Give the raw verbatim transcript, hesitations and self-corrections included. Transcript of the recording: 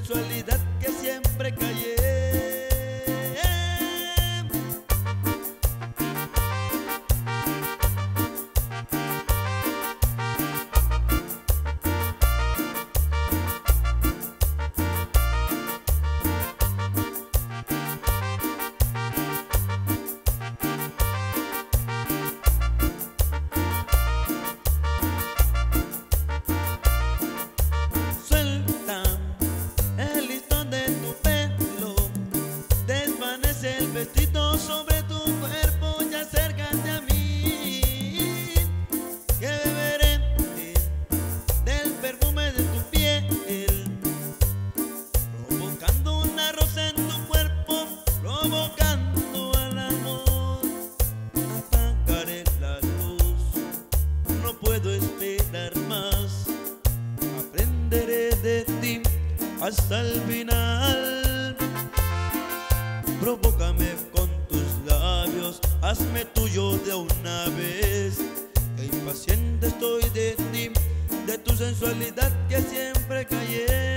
sensualidad que siempre callé. Vestido sobre tu cuerpo y acércate a mí, que beberé del perfume de tu piel, provocando una rosa en tu cuerpo, provocando al amor. Apagaré la luz, no puedo esperar más, aprenderé de ti hasta el final. Provócame con tus labios, hazme tuyo de una vez, que impaciente estoy de ti, de tu sensualidad que siempre callé.